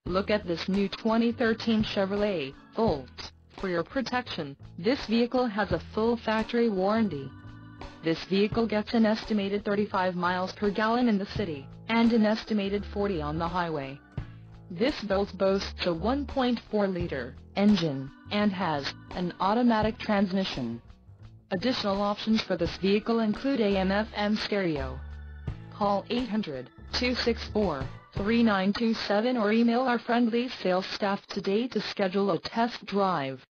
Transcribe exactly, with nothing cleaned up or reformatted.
Look at this new twenty thirteen Chevrolet Volt. For your protection, this vehicle has a full factory warranty. This vehicle gets an estimated thirty-five miles per gallon in the city, and an estimated forty on the highway. This Volt boasts a one point four liter engine, and has an automatic transmission. Additional options for this vehicle include A M F M stereo. Call eight hundred, two six four, three nine two seven or email our friendly sales staff today to schedule a test drive.